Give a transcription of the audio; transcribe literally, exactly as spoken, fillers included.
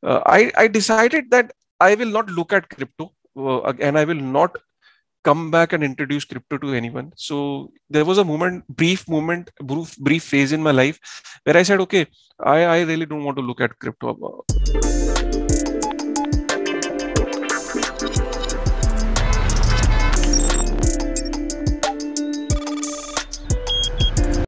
uh, I I decided that I will not look at crypto, uh, and I will not come back and introduce crypto to anyone. So there was a moment, brief moment, brief brief phase in my life where I said, okay, I I really don't want to look at crypto.